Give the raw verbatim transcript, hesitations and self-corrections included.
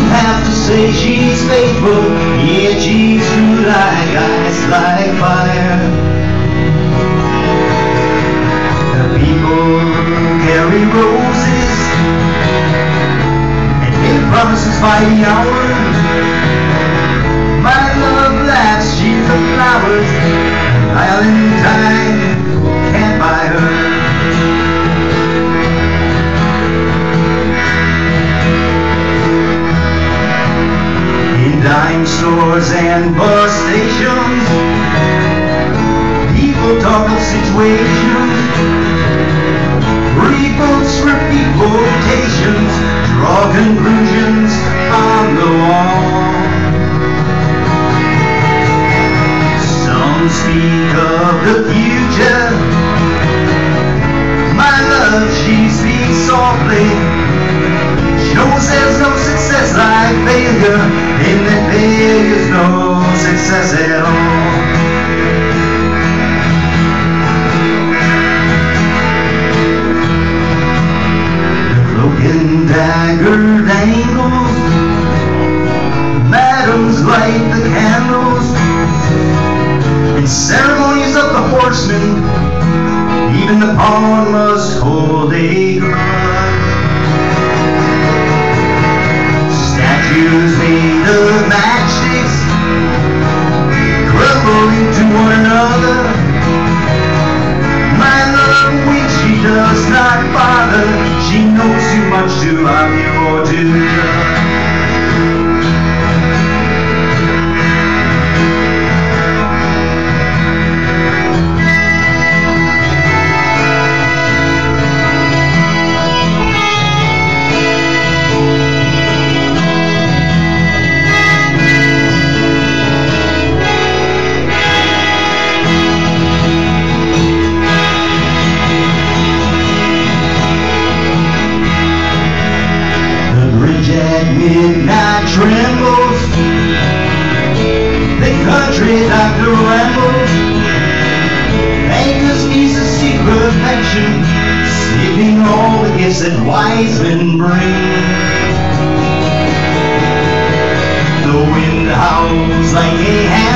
have to say she's faithful, yet she's true like ice, like fire. The people carry roses and make promises by the hour. My love laughs, she's the flowers, island time can't buy her. In dime stores and bus stations, people talk of situations, read books, repeat quotations, draw conclusions on the wall. Some speak of the future, my love, she speaks softly, shows there's no success like failure, and that failure's no success at all. The cloak and dagger dangles, madams light the candles, in ceremonies of the horsemen, even the pawn must hold a grudge. Statues made of matchsticks crumble into one another. My love, when she does not bother, she knows too much to love you or to judge. Midnight trembles, the country doctor rambles, Angus needs a secret affection, saving all the gifts that wise men bring. The wind howls like a